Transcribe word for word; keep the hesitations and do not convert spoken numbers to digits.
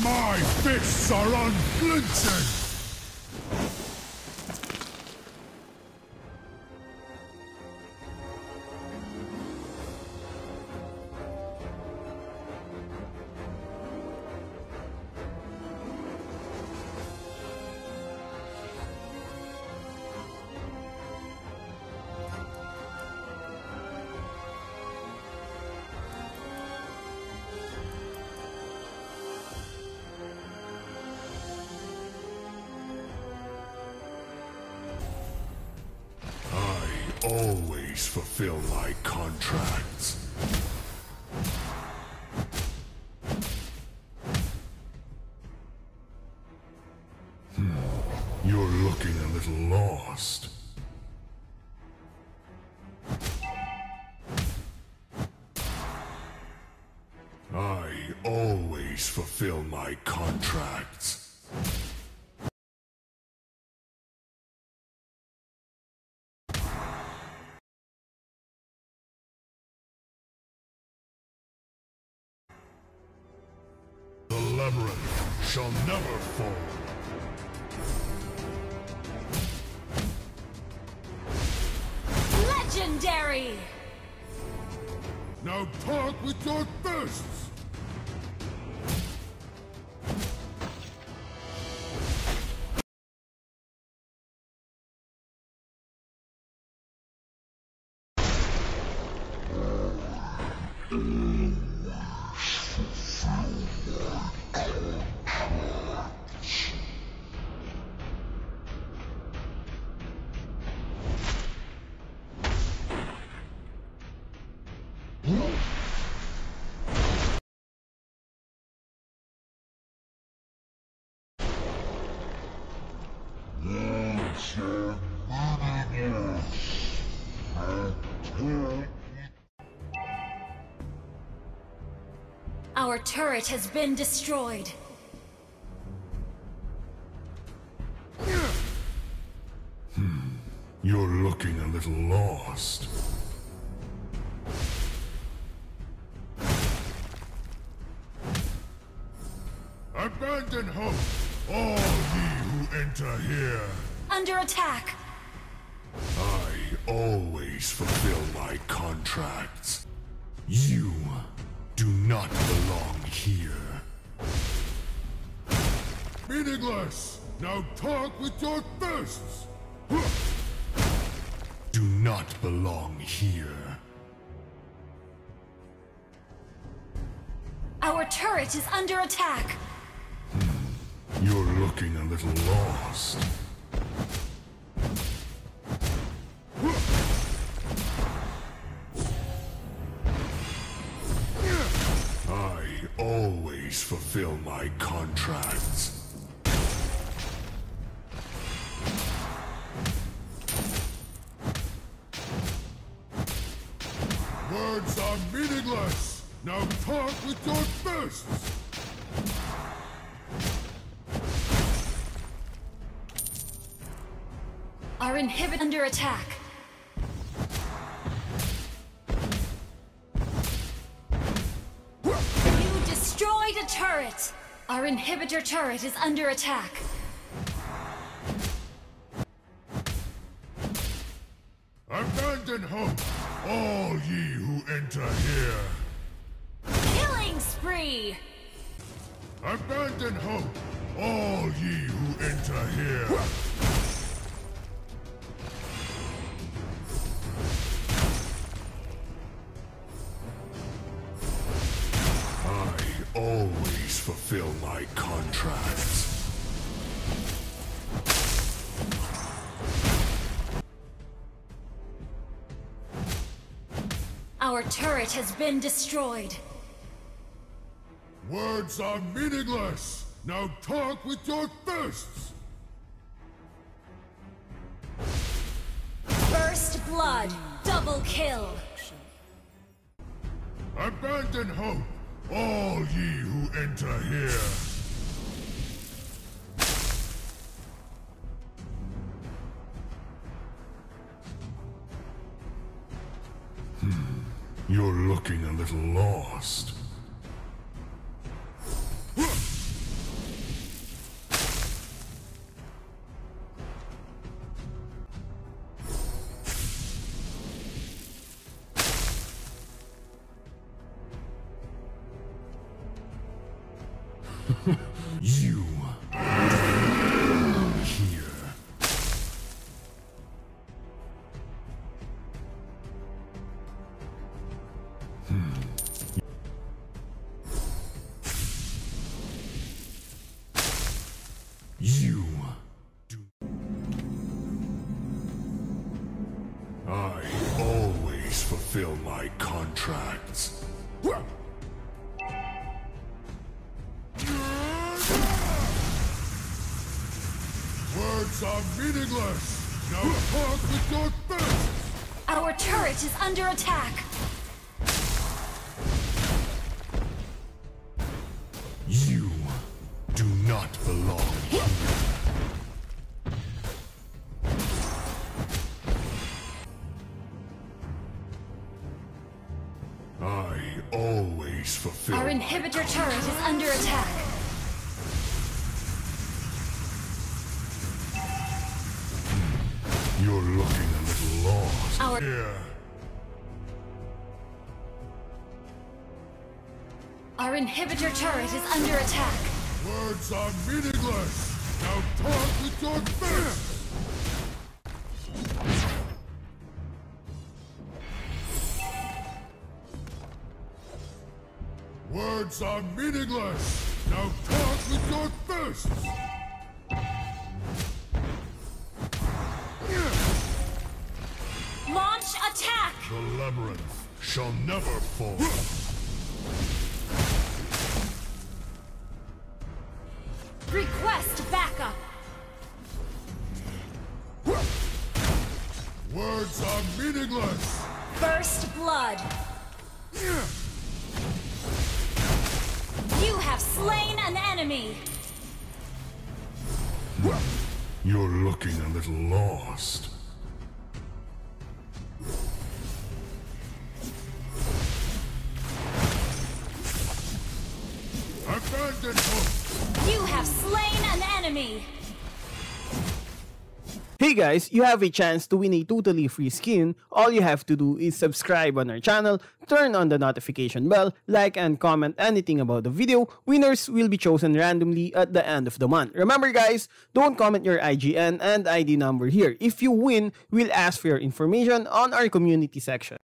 My fists are unflinching! Always fulfill my contracts. Hmm. You're looking a little lost. I always fulfill my contracts. The labyrinth shall never fall. Legendary! Now talk with your fists! Our turret has been destroyed. Hmm. You're looking a little lost. Abandon hope, all ye who enter here. Under attack! I always fulfill my contracts. You do not belong here. Meaningless! Now talk with your fists! Do not belong here. Our turret is under attack! Hmm. You're looking a little lost. I always fulfill my contracts. Words are meaningless! Now talk with your fists! Our inhibitor under attack. You destroyed a turret! Our inhibitor turret is under attack. Abandon hope, all ye who enter here. Killing spree! Abandon hope, all ye who enter here. I always fulfill my contracts. Our turret has been destroyed. Words are meaningless! Now talk with your fists! First blood, double kill. Abandon hope, all ye who enter here. Hmm. You're looking a little lost. You here. Hmm. You do. I always fulfill my contracts. Words are meaningless. Now talk with your fists. Our turret is under attack. You do not belong here. I always fulfill. Our inhibitor turret is under attack. You're looking a little lost. Our Here. Our inhibitor turret is under attack. Words are meaningless. Now talk with your fists. Words are meaningless. Now talk with your fists. Launch attack! The labyrinth shall never fall. Request backup! Words are meaningless. First blood! You have slain an enemy! You're looking a little lost. Abandon hope. You have slain an enemy! Hey guys, you have a chance to win a totally free skin. All you have to do is subscribe on our channel, turn on the notification bell, like and comment anything about the video. Winners will be chosen randomly at the end of the month. Remember guys, don't comment your I G N and I D number here. If you win, we'll ask for your information on our community section.